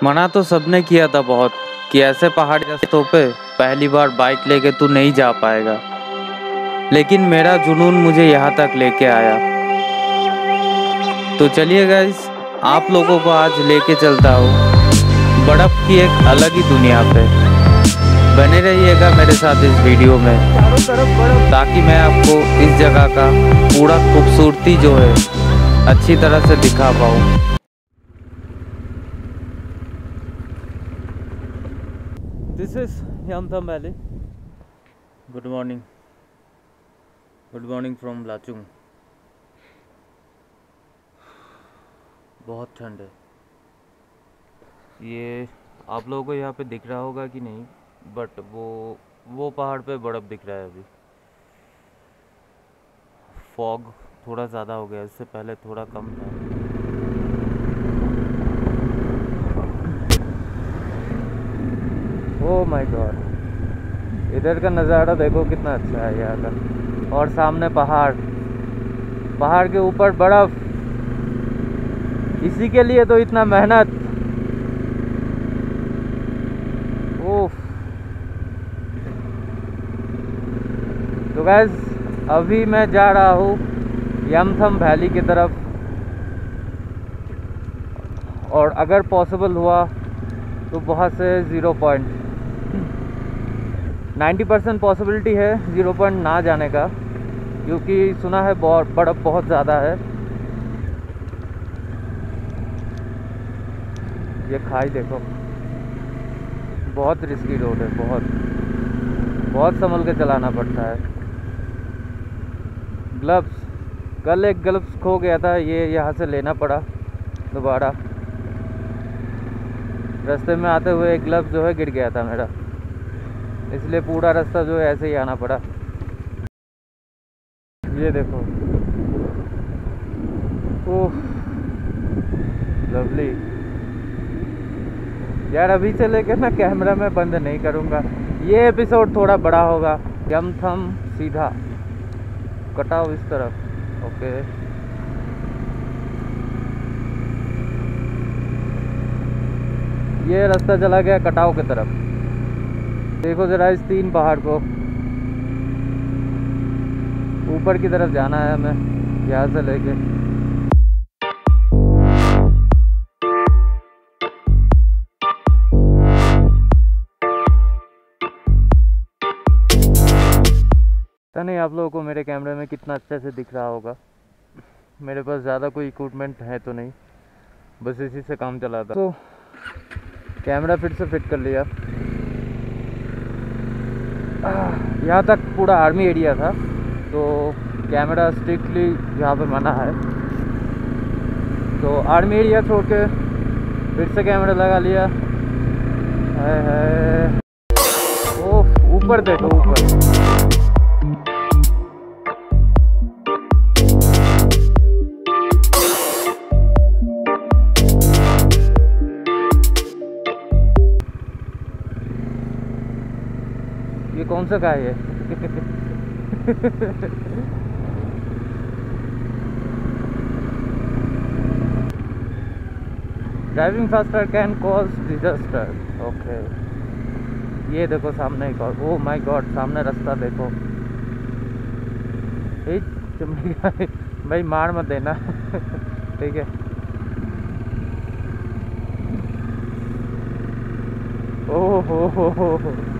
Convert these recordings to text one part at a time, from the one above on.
मना तो सबने किया था बहुत कि ऐसे पहाड़ी रास्तों पे पहली बार बाइक लेके तू नहीं जा पाएगा, लेकिन मेरा जुनून मुझे यहाँ तक लेके आया। तो चलिए गाइस, आप लोगों को आज लेके चलता हूँ बर्फ की एक अलग ही दुनिया पे। बने रहिएगा मेरे साथ इस वीडियो में, ताकि मैं आपको इस जगह का पूरा खूबसूरती जो है अच्छी तरह से दिखा पाऊँ। This is Yumthang valley. Good morning from Lachung. बहुत ठंड है। ये आप लोगों को यहाँ पे दिख रहा होगा कि नहीं, बट वो पहाड़ पे बर्फ़ दिख रहा है अभी। फॉग थोड़ा ज़्यादा हो गया, इससे पहले थोड़ा कम था। ओह माय गॉड, इधर का नज़ारा देखो कितना अच्छा है यहाँ का। और सामने पहाड़ के ऊपर बर्फ़। इसी के लिए तो इतना मेहनत। ओह, तो गाइस अभी मैं जा रहा हूँ यमथम वैली की तरफ, और अगर पॉसिबल हुआ तो वहाँ से 90% पॉसिबिलिटी है 0 पॉइंट ना जाने का, क्योंकि सुना है बर्फ़ बहुत ज़्यादा है। ये खाई देखो, बहुत रिस्की रोड है, बहुत संभल के चलाना पड़ता है। ग्लव्स, कल एक ग्लव्स खो गया था, ये यहाँ से लेना पड़ा दोबारा। रास्ते में आते हुए एक ग्लव्स जो है गिर गया था मेरा, इसलिए पूरा रास्ता जो है ऐसे ही आना पड़ा। ये देखो, ओह लवली यार। अभी से लेकर मैं कैमरा में बंद नहीं करूँगा। ये एपिसोड थोड़ा बड़ा होगा। यमथम सीधा कटाव इस तरफ, ओके। ये रास्ता चला गया कटाव की तरफ। देखो जरा इस 3 पहाड़ को, ऊपर की तरफ जाना है हमें यहाँ से लेके। पता नहीं आप लोगों को मेरे कैमरे में कितना अच्छे से दिख रहा होगा। मेरे पास ज़्यादा कोई इक्विपमेंट है तो नहीं, बस इसी से काम चलाता। तो कैमरा फिर से फिट कर लिया। यहाँ तक पूरा आर्मी एरिया था, तो कैमरा स्ट्रिक्टली यहाँ पे मना है। तो आर्मी एरिया छोड़ के फिर से कैमरा लगा लिया है। ओह ऊपर देखो, ऊपर ये कौन सा गाय है? Driving faster can cause disaster, okay. ये देखो सामने एक और, ओह माय गॉड, सामने रास्ता देखो। चमड़ी भाई मार मत देना ठीक है। ओह हो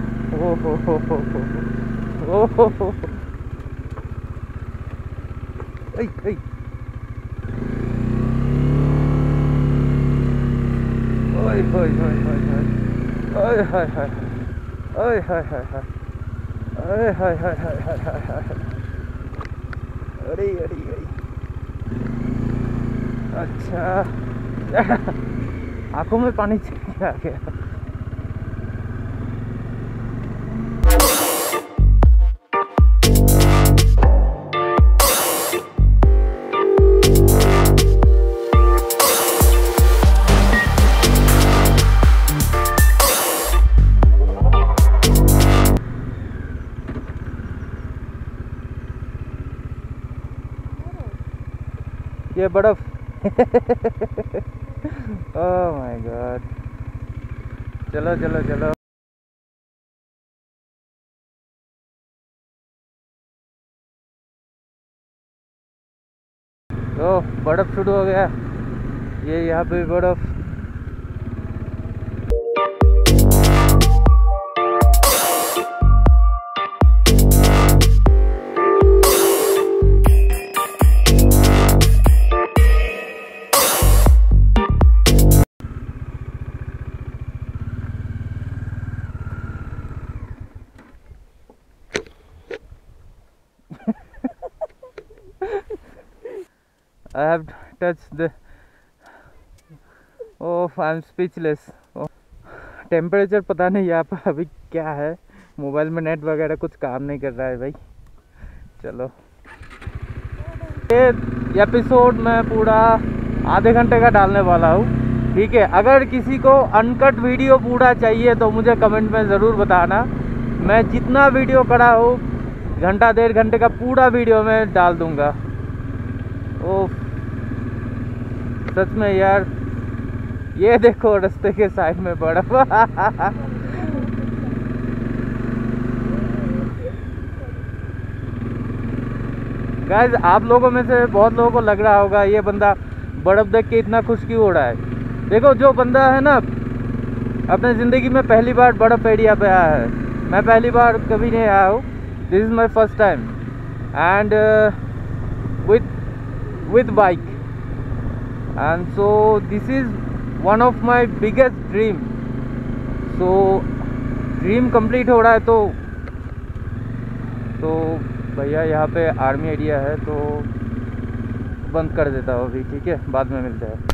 ऐ ओए होय होय होय होय, ओए हाय हाय, ओए हाय हाय हाय, ओए हाय हाय हाय हाय हाय हाय, अरे अरे अरे। अच्छा आंखों में पानी आ गया। ये बर्फ ओह माय गॉड, चलो चलो चलो। तो बर्फ़ शुरू हो गया, ये यहाँ पे बर्फ़। I have touched the, oh I am speechless। Temperature पता नहीं यहाँ पर अभी क्या है, मोबाइल में नेट वगैरह कुछ काम नहीं कर रहा है भाई। चलो, ये एपिसोड मैं पूरा आधे घंटे का डालने वाला हूँ, ठीक है। अगर किसी को अनकट वीडियो पूरा चाहिए तो मुझे कमेंट में ज़रूर बताना। मैं जितना वीडियो करा हो, घंटा 1.5 घंटे का पूरा वीडियो मैं डाल दूँगा। ओ सच में यार, ये देखो रास्ते के साइड में बर्फ। गाइस, आप लोगों में से बहुत लोगों को लग रहा होगा ये बंदा बर्फ देख के इतना खुश क्यों हो रहा है। देखो, जो बंदा है ना अपने ज़िंदगी में पहली बार बर्फ एरिया पे आया है, मैं पहली बार कभी नहीं आया हूँ, this is my first time and with bike, and so this is one of my biggest dream, so dream complete हो रहा है। तो भैया यहाँ पे आर्मी एरिया है तो बंद कर देता हूँ अभी, ठीक है, बाद में मिलते हैं।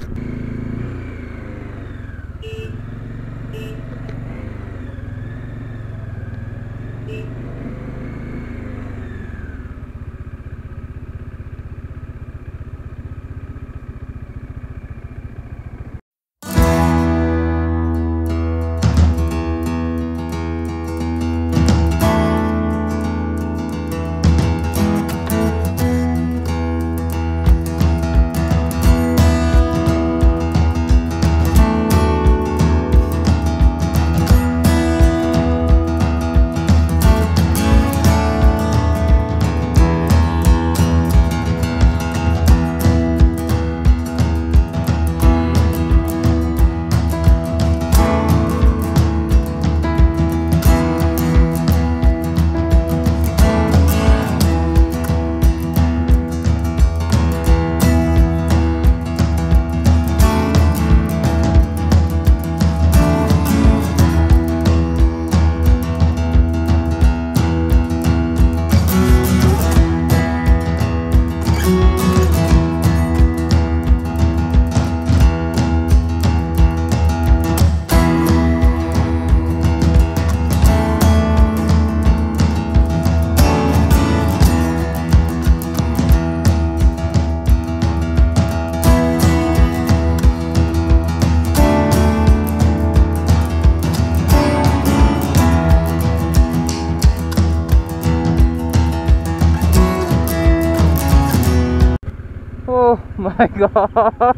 My God,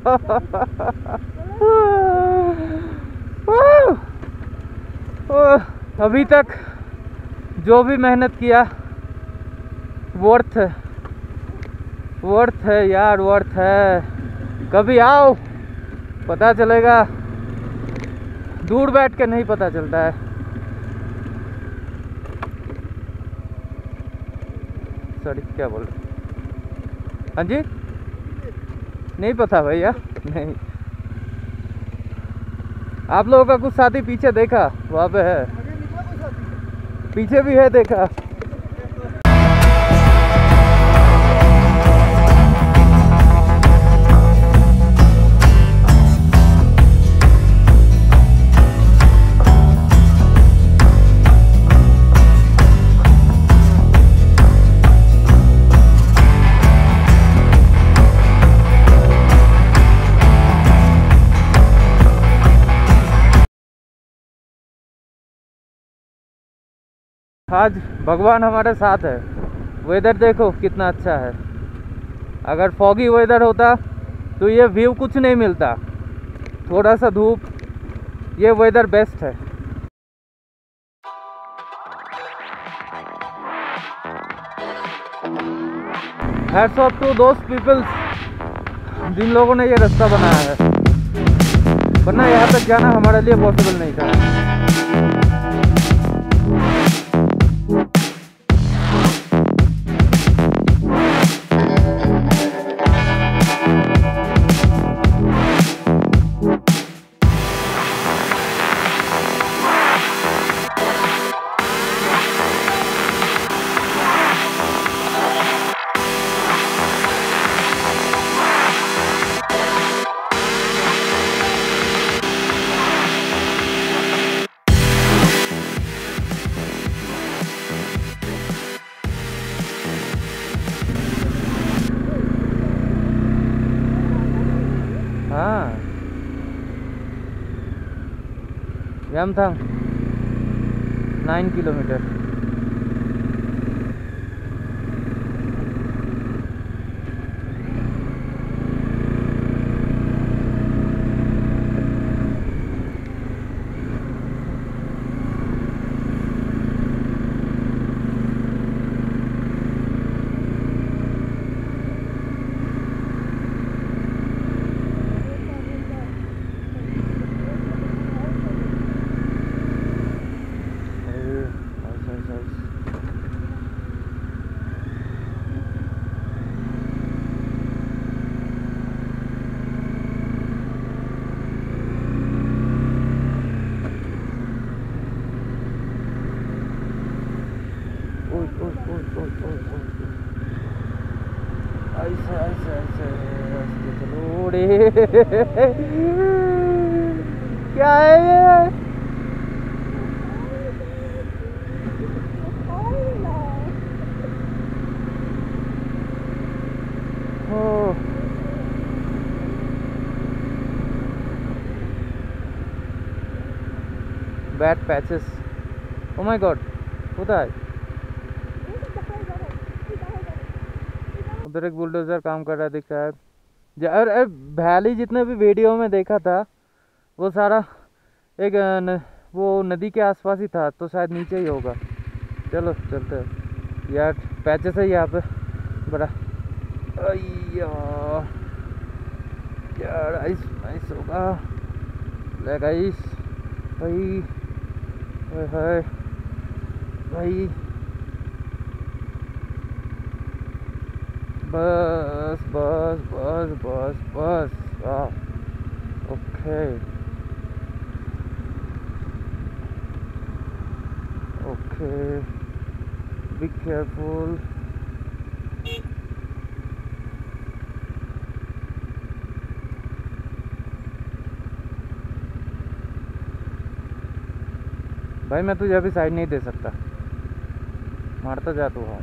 अभी तक जो भी मेहनत किया वर्थ है यार, वर्थ है। कभी आओ, पता चलेगा, दूर बैठ के नहीं पता चलता है। सॉरी, क्या बोल रहे? हाँ जी, नहीं पता भैया, नहीं। आप लोगों का कुछ साथी पीछे देखा, वहाँ पे है, पीछे भी है, देखा। आज भगवान हमारे साथ है। वेदर देखो कितना अच्छा है। अगर फॉगी वेदर होता तो ये व्यू कुछ नहीं मिलता। थोड़ा सा धूप, ये वेदर बेस्ट है। Hats off to those peoples जिन लोगों ने ये रास्ता बनाया है, वरना यहाँ तक जाना हमारे लिए पॉसिबल नहीं था। हाँ, यामथांग 9 किलोमीटर। ऐसे ऐसे ऐसे रास्ते चलो रे। क्या है ये? Oh bad patches. Oh my God, होता है। उधर एक बुलडोजर काम कर रहा दिख रहा है। अरे वैली जितने भी वीडियो में देखा था वो सारा एक वो नदी के आसपास ही था, तो शायद नीचे ही होगा। चलो चलते हैं यार, पैचेस है यहाँ पे बड़ा। यार आइस नाइस होगा। लेग आइस भाई, भाई भाई बस बस बस बस बस। Okay okay, be careful. भाई मैं तुझे अभी साइड नहीं दे सकता, मारता जा तू। हाँ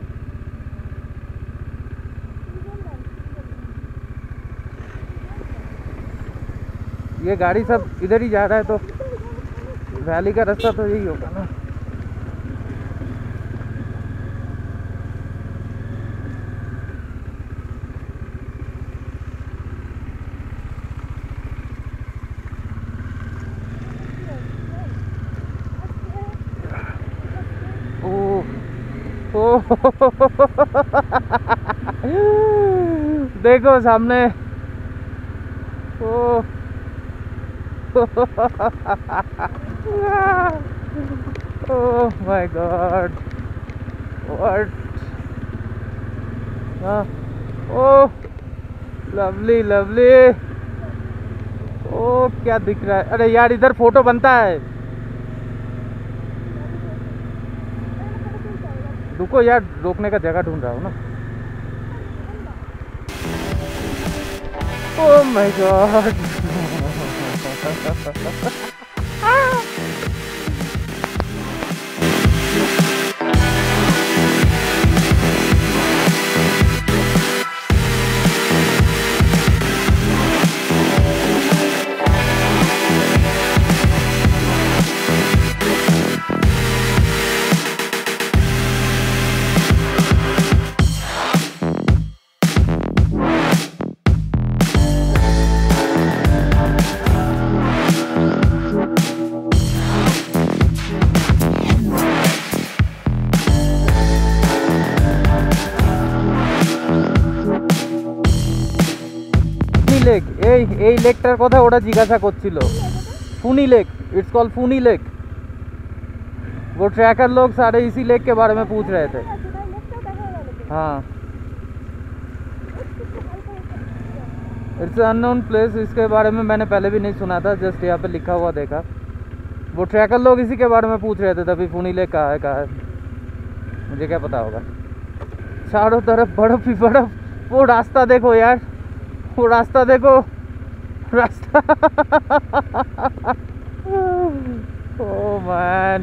ये गाड़ी सब इधर ही जा रहा है, तो वैली का रास्ता तो यही होगा ना। ओ देखो सामने। ओ oh my god, what? oh lovely lovely। ओ क्या दिख रहा है? अरे यार इधर फोटो बनता है। रुको यार, रोकने का जगह ढूंढ रहा हूँ ना। Oh my God. এই লেকটার কথা ওরা জিজ্ঞাসা করছিল। Phuni lake, it's called Phuni lake. वो ट्रैकर लोग सारे इसी लेक के बारे में पूछ रहे थे। हाँ, इट्स अननोन प्लेस, इसके बारे में मैंने पहले भी नहीं सुना था, जस्ट यहाँ पे लिखा हुआ देखा। वो ट्रैकर लोग इसी के बारे में पूछ रहे थे तभी, फूनी लेक कहाँ है, मुझे क्या पता होगा। चारों तरफ बर्फ ही बर्फ। वो रास्ता देखो यार, वो रास्ता देखो, रास्ता ओह मैन।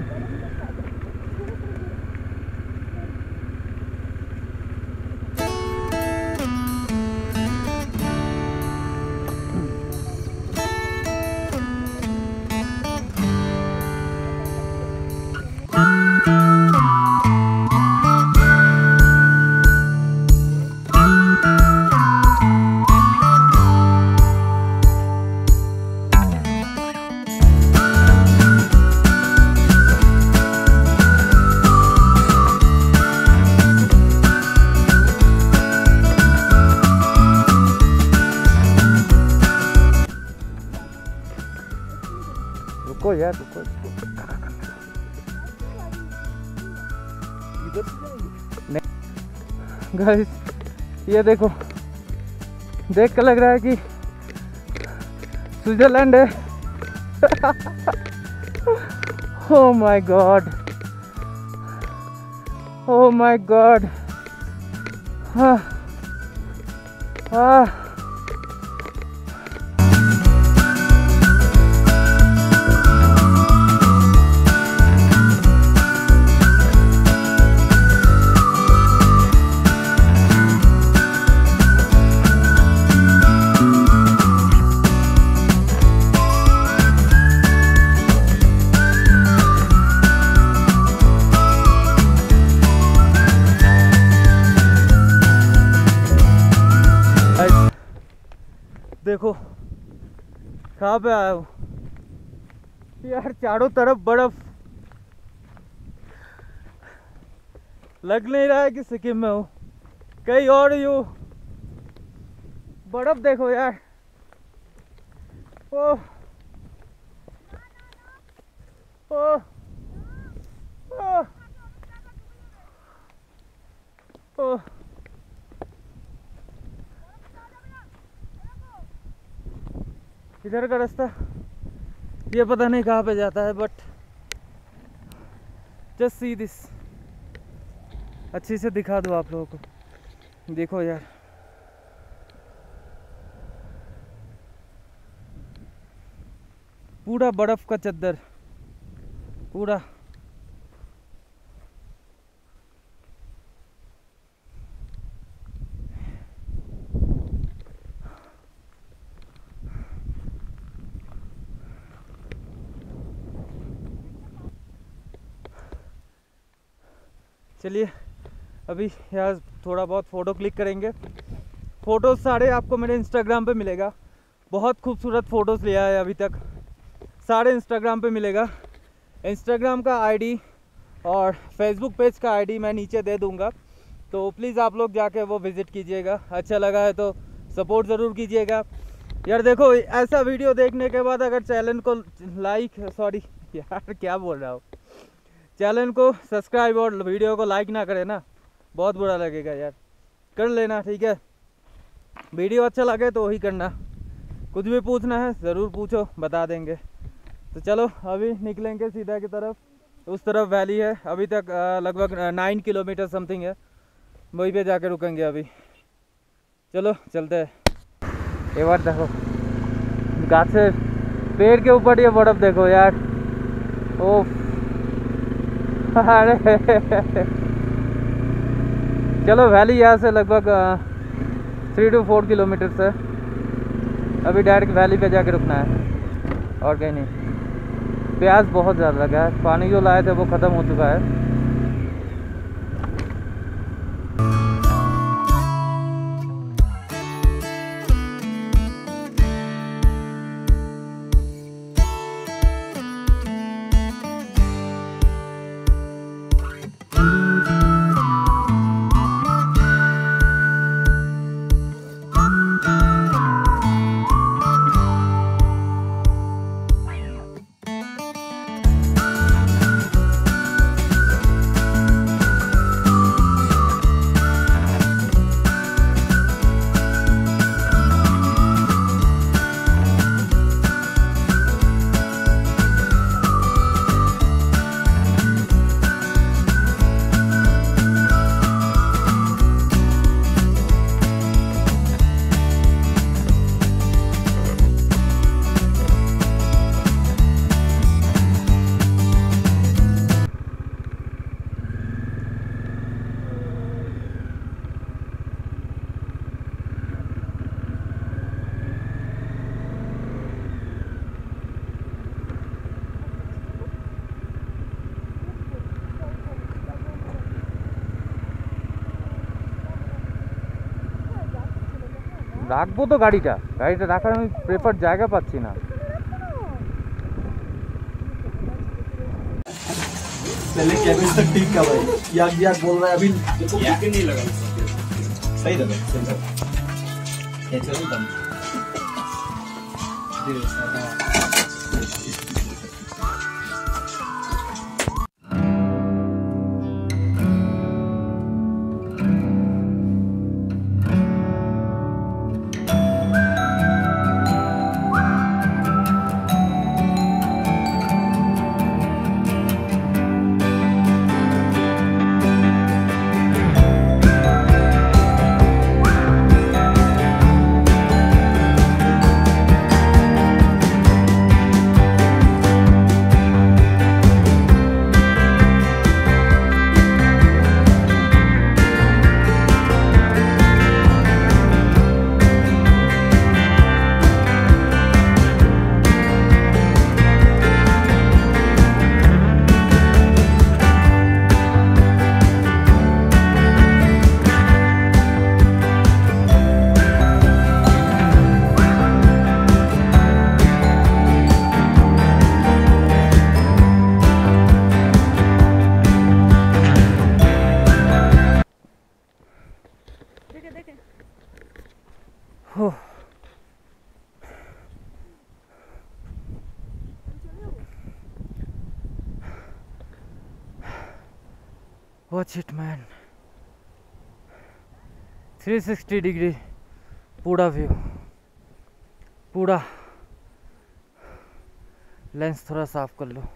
रुको यार, रुको गाइस, ये देखो, देख कर लग रहा है कि स्विट्जरलैंड है। Oh my God, oh my God. हाँ हाँ, देखो कहाँ पे आया हूँ यार, चारों तरफ बर्फ। लग नहीं रहा है कि सिक्किम में हूँ, कहीं और ही हूँ। बर्फ देखो यार, ओह ओह ओह ओह। इधर का रास्ता ये पता नहीं कहाँ पे जाता है, बट जस्ट सी दिस। अच्छी से दिखा दूँ आप लोगों को, देखो यार, पूरा बर्फ का चद्दर पूरा। चलिए अभी यार थोड़ा बहुत फ़ोटो क्लिक करेंगे। फ़ोटोज़ सारे आपको मेरे इंस्टाग्राम पे मिलेगा। बहुत खूबसूरत फ़ोटोज़ लिया है अभी तक, सारे इंस्टाग्राम पे मिलेगा। इंस्टाग्राम का आईडी और फेसबुक पेज का आईडी मैं नीचे दे दूँगा, तो प्लीज़ आप लोग जाके वो विज़िट कीजिएगा। अच्छा लगा है तो सपोर्ट ज़रूर कीजिएगा यार। देखो ऐसा वीडियो देखने के बाद अगर चैनल को यार क्या बोल रहा हूँ, चैनल को सब्सक्राइब और वीडियो को लाइक ना करें ना, बहुत बुरा लगेगा यार। कर लेना, ठीक है। वीडियो अच्छा लगे तो वही करना। कुछ भी पूछना है ज़रूर पूछो, बता देंगे। तो चलो अभी निकलेंगे सीधा की तरफ, उस तरफ वैली है। अभी तक लगभग 9 किलोमीटर समथिंग है, वहीं पे जाके रुकेंगे अभी। चलो चलते हैं। एक बार देखो गाछ से पेड़ के ऊपर ये बर्फ़ देखो यार, ओह अरे चलो वैली यहाँ से लगभग 3 to 4 किलोमीटर है। अभी डायरेक्ट वैली पे जाके रुकना है और कहीं नहीं। प्यास बहुत ज़्यादा लगा है, पानी जो लाए थे वो ख़त्म हो चुका है। রাখবো তো গাড়িটা রাখার আমি প্রেফার জায়গা পাচ্ছি না। पहले कैबिन तक ठीक का भाई, या बोल रहा है अभी देखो ठीक नहीं लगा, सही लगा ये चलो दम Watch it man, 360 डिग्री पूरा व्यू, पूरा लेंस थोड़ा साफ कर लो।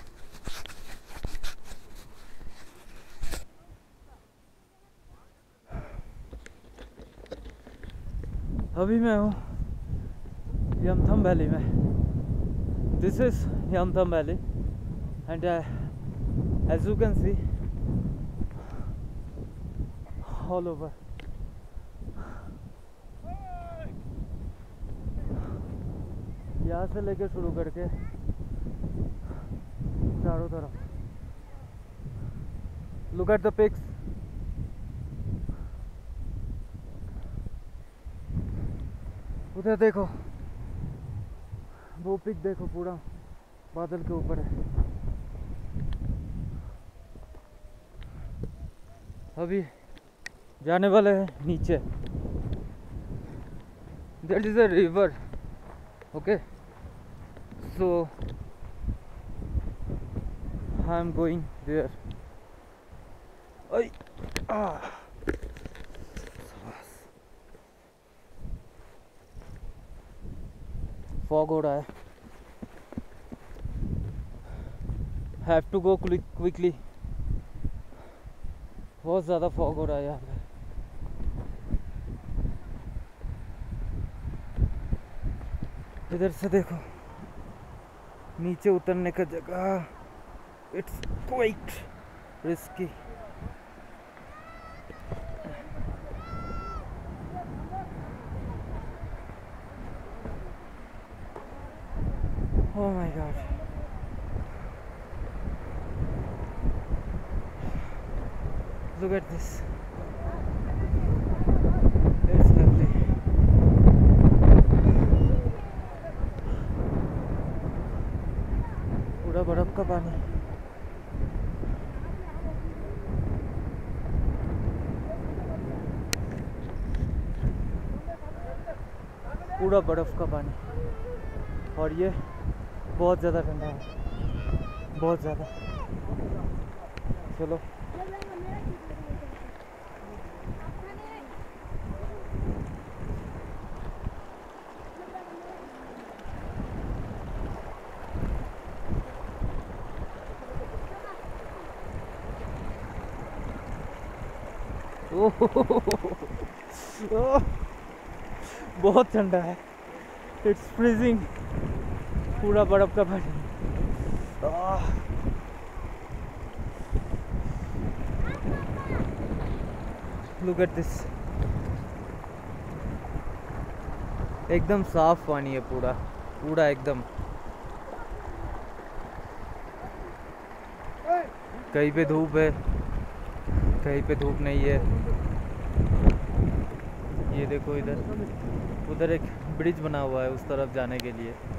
अभी मैं हूँ यमथम वैली में। This is Yumthang valley and as you can see all over यहाँ से लेकर शुरू करके चारों तरफ। लुक एट द पिक्स, उधर देखो वो पिक देखो, पूरा बादल के ऊपर है। अभी जाने वाले हैं नीचे। That is a river, okay, so I am going there. Fog हो रहा है, हैव टू गो क्विकली। बहुत ज़्यादा फॉग हो रहा है यहाँ पे। इधर से देखो नीचे उतरने का जगह, it's quite risky. Oh my God, look at this, it's lovely. पूरा बर्फ का पानी, पूरा बर्फ का पानी, और ये बहुत ज़्यादा ठंडा है, बहुत ज़्यादा। चलो बहुत ठंडा है, इट्स फ्रीजिंग, पूरा बर्फ का पानी। लुक एट दिस, एकदम साफ पानी है, पूरा पूरा एकदम। कहीं पे धूप है, कहीं पे धूप नहीं है। ये देखो इधर, उधर एक ब्रिज बना हुआ है उस तरफ जाने के लिए।